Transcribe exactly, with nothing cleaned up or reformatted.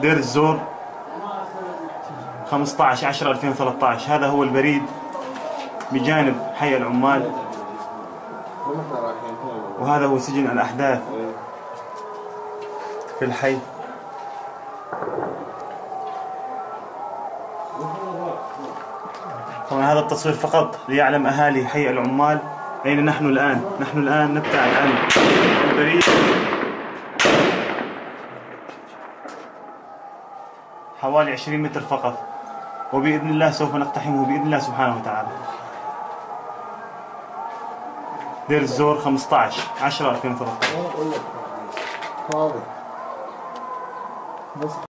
دير الزور خمسة عشر عشرة ألفين وثلاثة عشر. هذا هو البريد بجانب حي العمال، وهذا هو سجن الأحداث في الحي. طبعا هذا التصوير فقط ليعلم أهالي حي العمال أين نحن الآن. نحن الآن نبتعد عن البريد حوالي عشرين متر فقط، وبإذن الله سوف نقتحمه بإذن الله سبحانه وتعالى. دير الزور خمسة عشر عشرة ألفين وثلاثة عشر.